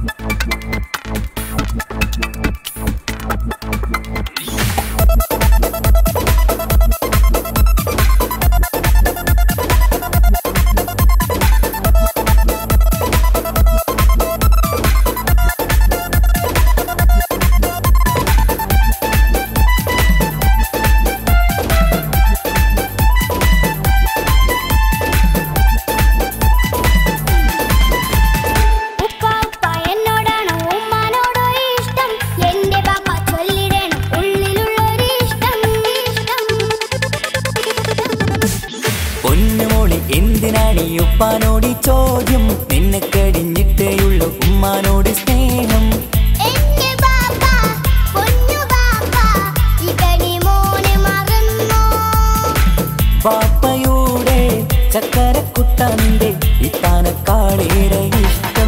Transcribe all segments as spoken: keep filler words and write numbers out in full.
ഉപ്പാനോടി ചോദ്യം നിന്നെ കഴിഞ്ഞിട്ടേയുള്ളൂ ഉമ്മാനോട് സ്നേഹം. പാപ്പയുടെ ചക്കരക്കുട്ടന്റെ ഇത്താനക്കാളേറെ ഇഷ്ടം.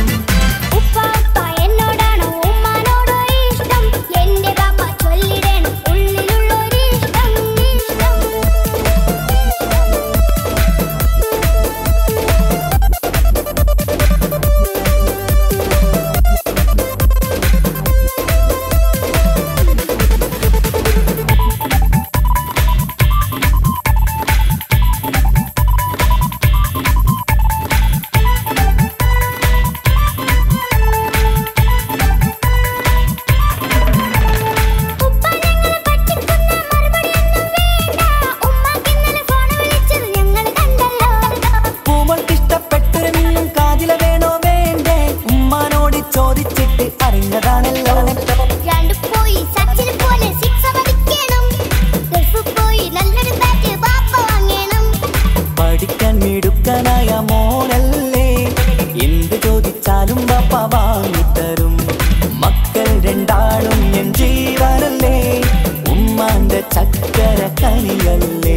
പഠിക്കാൻ മിടുക്കനായ മോനല്ലേ, എന്ത് ചോദിച്ചാലും പാപ്പ വാങ്ങിത്തരും. മക്കൾ രണ്ടാളും എൻ ജീവനല്ലേ, ഉമ്മാന്റെ ചക്കര കനിയല്ലേ.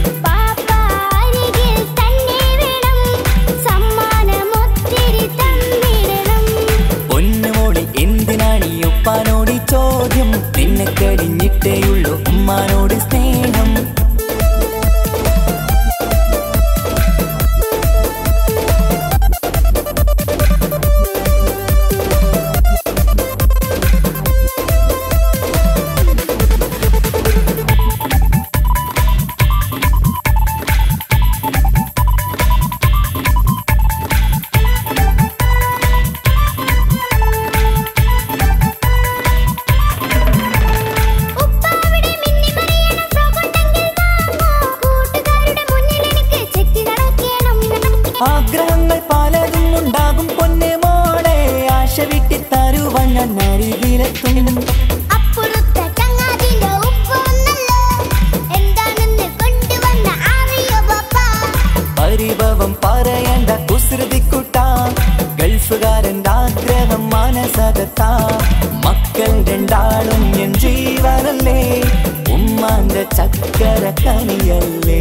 പൊന്നുമോളി എന്തിനാണീ ഉപ്പാനോട് ചോദ്യം, നിന്നെ കഴിഞ്ഞിട്ടേയുള്ളൂ ഉമ്മാനോട് സ്നേഹം. ആഗ്രഹങ്ങൾ പലതും ഉണ്ടാകും പൊന്നെ മോളെ, ആശ വിട്ടി തരുവാൻ ഞാൻ അരികിലെത്തും. പരിഭവം പറയണ്ട കുസൃതിക്കുട്ട, ഗൾഫുകാരൻ്റെ ആഗ്രഹം മനസ്സകത്താ. മക്കൾ രണ്ടാളും എൻ ജീവനല്ലേ, ഉമ്മാന്റെ ചക്കര കനിയല്ലേ.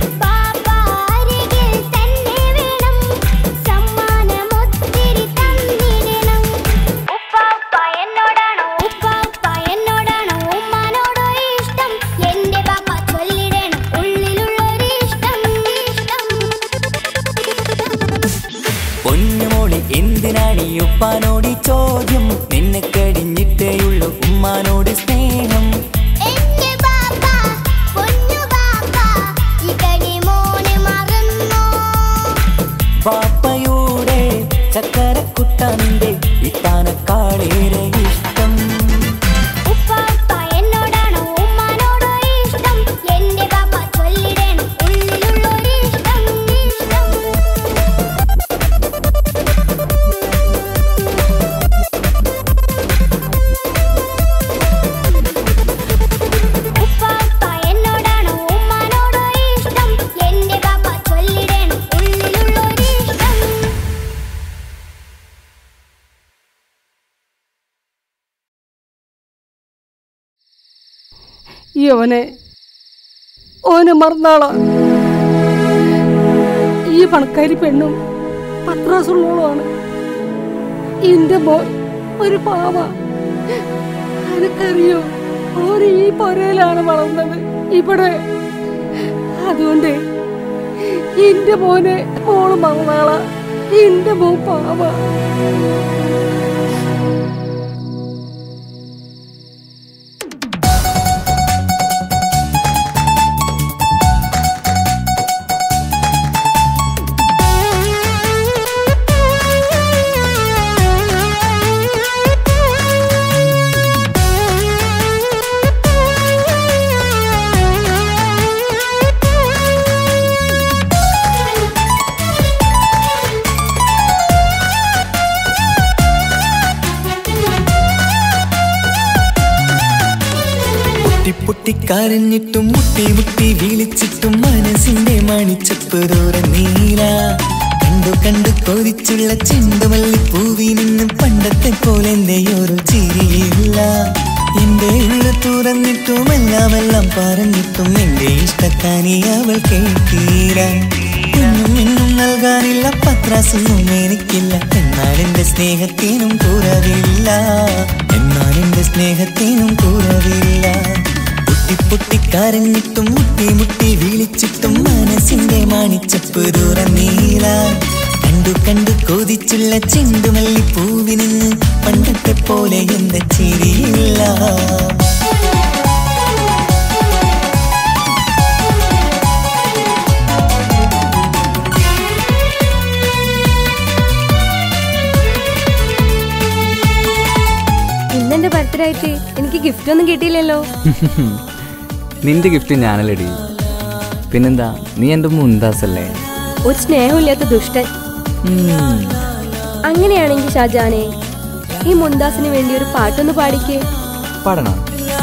പൊന്നുമോളി എന്തിനാണീ ഉപ്പാനോട് ചോദ്യം, നിന്നെ കഴിഞ്ഞിട്ടേയുള്ളൂ ഉമ്മാനോട് സ്നേഹം. പാപ്പയുടെ ചക്കരക്കുട്ടന്റെ ഇത്താനക്കാളേറെ ഇഷ്ടം. ഈ ഓനെ ഓനെ മറന്നാളാ. ഈ പണക്കാരി പെണ്ണും പത്രാസുള്ളോളാണ്. എന്റെ മോൻ ഒരു പാവ. എനിക്കറിയോ, ഓന് ഈ പൊരയിലാണ് വളർന്നത് ഇവിടെ. അതുകൊണ്ട് എന്റെ മോനെ മോള് മറന്നാളാ. എന്റെ മോൻ പാവ. പൊട്ടിക്കരഞ്ഞിട്ടും മുട്ടി മുട്ടി വിളിച്ചിട്ടും മനസ്സിന്റെ മണിച്ചപ്പ് തുറന്നീല. കണ്ടു കണ്ടു കൊതിച്ചുള്ള ചെണ്ടുമല്ലിപ്പൂവി നിന്നും പണ്ടത്തെ പോലെ എന്റെ ഒരു ചിരിയില്ല. എന്റെ ഉള്ളു തുറന്നിട്ടും എല്ലാം എല്ലാം പറഞ്ഞിട്ടും എന്റെ ഇഷ്ടക്കാനി അവൾ കേട്ടീര. ഒന്നും എന്നും നൽകാനില്ല, പത്രാസൊന്നും എനിക്കില്ല. എന്നാൽ എന്റെ സ്നേഹത്തിനും കുറവില്ല, എന്നാൽ എന്റെ സ്നേഹത്തിനും കുറവില്ല. പൊട്ടി പൊട്ടിക്കരഞ്ഞിട്ടും മുട്ടി മുട്ടി വിളിച്ചിട്ടും മനസ്സിന്റെ മാണിച്ചപ്പ് തുറന്നീല. കണ്ടു കണ്ടു കൊതിച്ചുള്ള ചെണ്ടുമല്ലിപ്പൂവി നിന്ന് പണ്ടത്തെ പോലെ എന്റെ ചിരിയില്ല. ഇന്നെന്റെ ബർത്ത്ഡേ ആയിട്ട് എനിക്ക് ഗിഫ്റ്റ് ഒന്നും കിട്ടിയില്ലല്ലോ. നിന്റെ ഗിഫ്റ്റ് ഞാനല്ലടി, പിന്നെന്താ, നീ എന്റെ മുന്താസല്ലേ. ഒരു സ്നേഹമില്ലാത്ത ദുഷ്ടൻ. അങ്ങനെയാണെങ്കിൽ ഷാജാനെ, ഈ മുന്താസിന് വേണ്ടി ഒരു പാട്ടൊന്ന് പാടിക്കേ. പാടണം.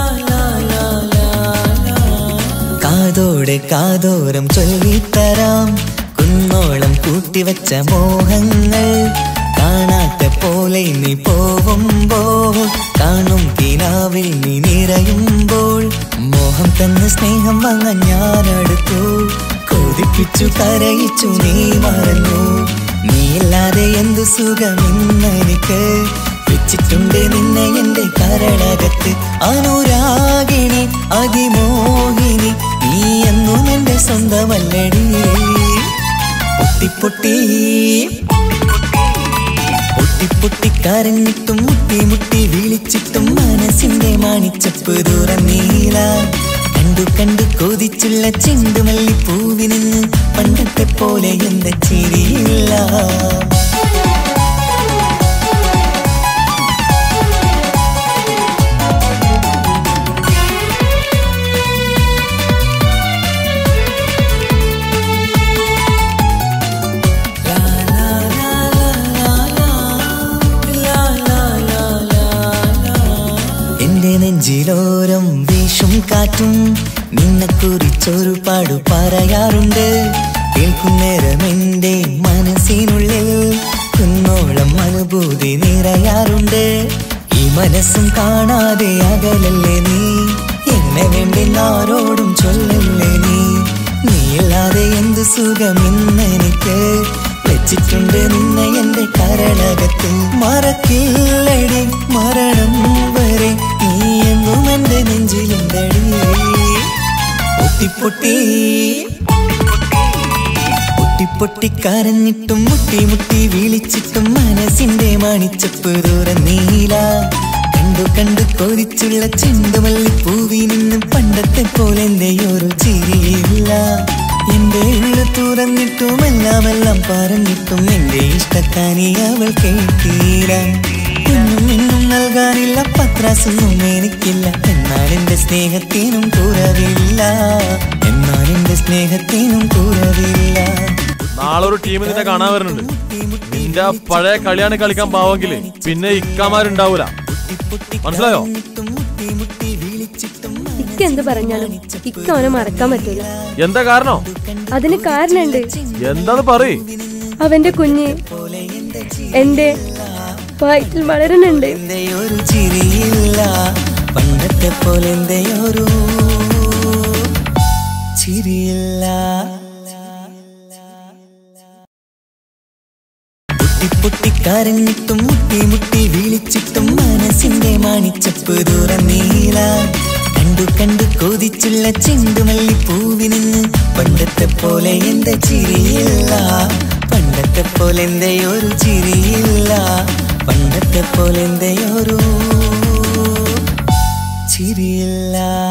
കാതോടെ കാതോരം ചൊല്ലിത്തരാം കുന്നോളം കൂട്ടിവച്ച മോഹങ്ങൾ. കാണാത്ത പോലെ നീ പോവുമ്പോൾ കാണും കിനാവിൽ നീ നിറയുമ്പോൾ മോഹം തന്ന സ്നേഹം വാങ്ങാൻ ഞാനടുത്തു. കൊതിപ്പിച്ചു കരയിച്ചു നീ മറന്നു. നീയില്ലാതെ എന്തു സുഖമിന്നെനിക്ക്. വെച്ചിട്ടുണ്ട് നിന്നെ എന്റെ കരളകത്ത്. അനുരാഗിണി അതിമോഹിനി നീ എന്നും എന്റെ സ്വന്തമല്ലടി. പൊട്ടി പൊട്ടി പൊട്ടിക്കരഞ്ഞിട്ടും മുട്ടി മുട്ടി വിളിച്ചിട്ടും മനസ്സിന്റെ മാണിച്ചപ്പ് തുറന്നീല. കണ്ടു കണ്ടു കൊതിച്ചുള്ള ചെണ്ടുമല്ലിപ്പൂവി നിന്ന് പണ്ടത്തെ പോലെ എന്റെ ചിരിയില്ല. നെഞ്ചിലോരം വീശും കാറ്റും നിന്നെ കുറിച്ചൊരു പാടു പറയാറുണ്ട്. കേൾക്കുന്നേരം എന്റെ മനസ്സിനുള്ളിൽ കുന്നോളം അനുഭൂതി നിറയാറുണ്ട്. ഈ മനസ്സും കാണാതെ അകലല്ലേ നീ, എന്നെ വേണ്ടി ആരോടും ചൊല്ലല്ലേ നീ. നീയില്ലാതെ എന്ത് സുഖമിന്നെനിക്ക്. വെച്ചിട്ടുണ്ട് നിന്നെ എന്റെ കരളകത്ത്. മറക്കില്ലടി മരണം വരെ നീ എന്നും എന്റെ നെഞ്ചിലുണ്ടടി. പൊട്ടി പൊട്ടി പൊട്ടി പൊട്ടിക്കരഞ്ഞിട്ടും മുട്ടി മുട്ടി വിളിച്ചിട്ടും മനസ്സിന്റെ മാണിച്ചപ്പ് തുറന്നീല. കണ്ടു കണ്ടു കൊതിച്ചുള്ള ചെണ്ടുമല്ലിപ്പൂവി നിന്നും പണ്ടത്തെ പോലെ എന്റെ ഒരു ചിരിയില്ല. എന്റെ ഉള്ളു തുറന്നിട്ടും എല്ലാം എല്ലാം പറഞ്ഞിട്ടും എന്റെ ഇഷ്ടക്കാനി അവൾ കേട്ടീര. ഒന്നും എന്നും നൽകാനില്ല, പത്രാസൊന്നും എനിക്കില്ല. എന്നാൽ എന്റെ സ്നേഹത്തിനും കുറവില്ല, എന്നാൽ എന്റെ സ്നേഹത്തിനും കുറവില്ല. നാളെ ഒരു ടീം നിന്നെ കാണാൻ വരുന്നുണ്ട്. നിന്റെ പഴയ കളിയാണ് കളിക്കാൻ പാവെങ്കില് പിന്നെ ഇക്കാമാരുണ്ടാവൂല, മനസ്സിലായോ? ഇക്ക എന്ത് പറഞ്ഞാലും ഇക്ക അവനെ മറക്കാൻ പറ്റൂല. എന്താ കാരണം? അതിന് കാരണുണ്ട്. എന്താന്ന് പറയ്. അവന്റെ കുഞ്ഞ് എന്റെ വയറ്റിൽ വളരുന്നുണ്ട്. ഒരു ചിരിയില്ല, പണ്ടത്തെ പോലെ ഒരു ചിരിയില്ല. പൊട്ടിക്കരഞ്ഞിട്ടും മുട്ടി മുട്ടി വിളിച്ചിട്ടും മനസ്സിന്റെ മാണിച്ചപ്പ് തുറന്നീല. കണ്ടു കണ്ടു കൊതിച്ചുള്ള ചെണ്ടുമല്ലിപ്പൂവി നിന്ന് പണ്ടത്തെ പോലെ എന്റെ ചിരിയില്ല. പണ്ടത്തെ പോലെ എന്റെ ഒരു ചിരിയില്ല, പണ്ടത്തെ പോലെ എന്റെ ഒരു ചിരിയില്ല.